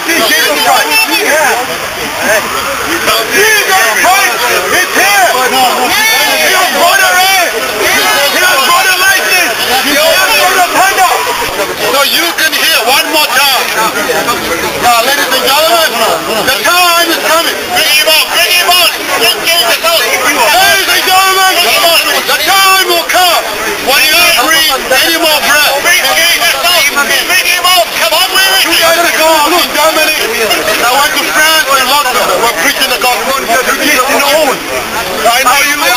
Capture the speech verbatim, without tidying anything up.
see Jesus Christ. Yeah. Jesus Christ is here. He has brought a rain. He has brought a lightning. He has brought a thunder. So you can hear one more time. Now, ladies and gentlemen, the time is coming. Bring him out. Bring him out. Bring Jesus out. Ladies and gentlemen, the time will come when you don't breathe any more breath. Bring Jesus out. Bring him out. Come on with it. You guys are going to Germany. I went to France and London. We're preaching the gospel. You get in own. I know you